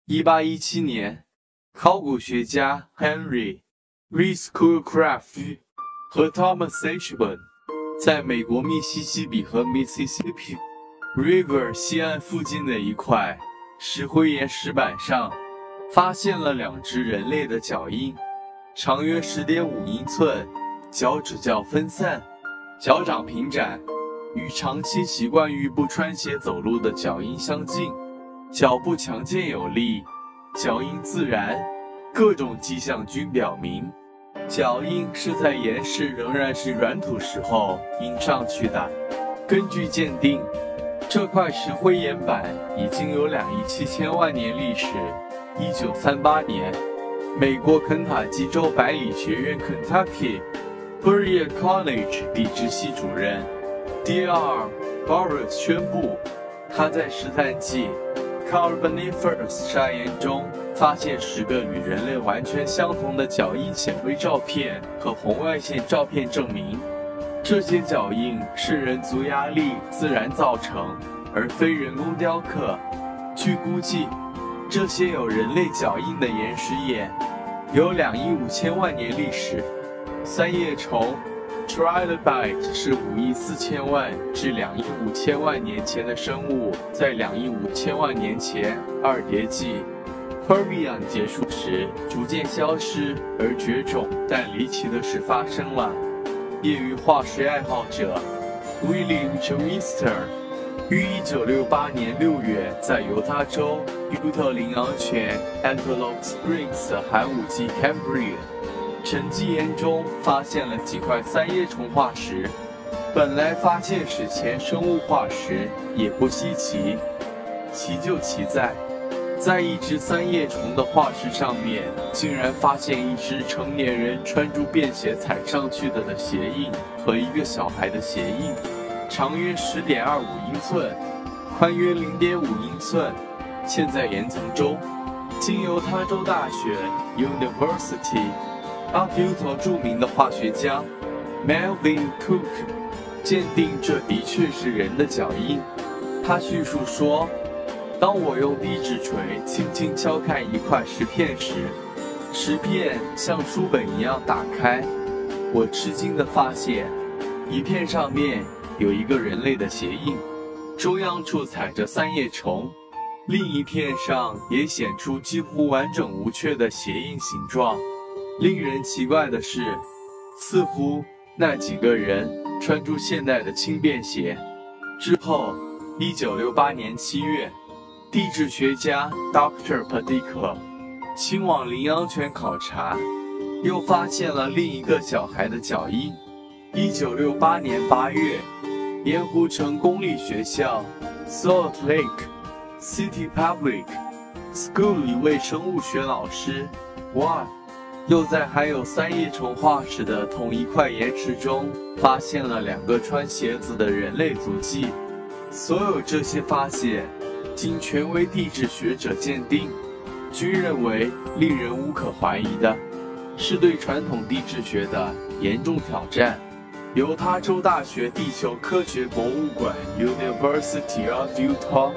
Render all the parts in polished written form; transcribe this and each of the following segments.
1817年，考古学家 Henry V. Schoolcraft 和 Thomas H. Burn 在美国密西西比河 Mississippi River 西岸附近的一块石灰岩石板上，发现了2只人类的脚印，长约10.5英寸，脚趾较分散，脚掌平展，与长期习惯于不穿鞋走路的脚印相近，脚步强健有力，脚印自然，各种迹象均表明，脚印是在岩石仍然是软土时候印上去的。根据鉴定，这块石灰岩板已经有2亿7千万年历史。1938年，美国肯塔基州百里学院 Kentucky Burial College 地质系主任 D.R. Barrett 宣布，他在13纪 Carboniferous 砂岩中发现10个与人类完全相同的脚印显微照片和红外线照片，证明这些脚印是人足压力自然造成，而非人工雕刻。据估计，这些有人类脚印的岩石岩有2亿5千万年历史。三叶虫 Trilobite 是5亿4千万至2亿5千万年前的生物，在2亿5千万年前二叠纪 Permian 结束时逐渐消失而绝种，但离奇的事发生了。业余化石爱好者 William J. Wister 于1968年6月在犹他州尤特羚羊泉 Antelope Springs 的寒武纪 Cambrian 沉积岩中发现了几块三叶虫化石。本来发现史前生物化石也不稀奇，奇就奇在一只三叶虫的化石上面，竟然发现一只成年人穿着便鞋踩上去的鞋印和一个小孩的鞋印，长约10.25英寸，宽约0.5英寸，嵌在岩层中。经犹他州大学 University of Utah 著名的化学家 Melvin Cook 鉴定这的确是人的脚印。他叙述说，当我用低指锤轻轻敲开一块石片时，石片像书本一样打开，我吃惊地发现，一片上面有一个人类的鞋印，中央处踩着三叶虫，另一片上也显出几乎完整无缺的鞋印形状。令人奇怪的是，似乎那几个人穿着现代的轻便鞋。之后，1968年7月，地质学家 Dr. Padicka 亲往羚羊泉考察，又发现了另一个小孩的脚印。1968年8月，盐湖城公立学校 Salt Lake City Public School 一位生物学老师 Y 又在含有三叶虫化石的同一块岩石中发现了2个穿鞋子的人类足迹。所有这些发现经权威地质学者鉴定，均认为令人无可怀疑的是对传统地质学的严重挑战。犹他州大学地球科学博物馆 University of Utah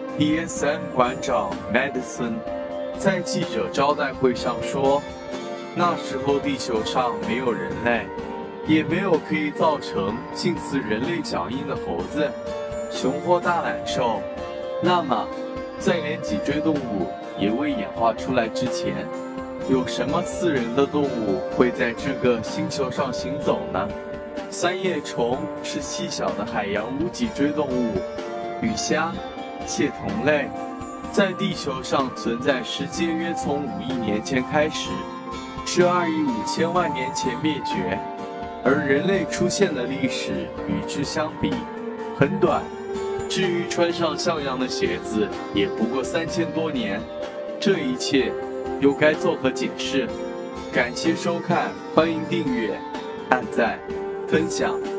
ESM 馆长 Madison 在记者招待会上说，那时候地球上没有人类，也没有可以造成近似人类脚印的猴子、熊或大懒兽。那么，在连脊椎动物也未演化出来之前，有什么似人的动物会在这个星球上行走呢？三叶虫是细小的海洋无脊椎动物，与虾、蟹同类，在地球上存在时间约从5亿年前开始，至2亿5千万年前灭绝，而人类出现的历史与之相比很短。至于穿上像样的鞋子，也不过3000多年。这一切又该作何解释？感谢收看，欢迎订阅、按赞、分享。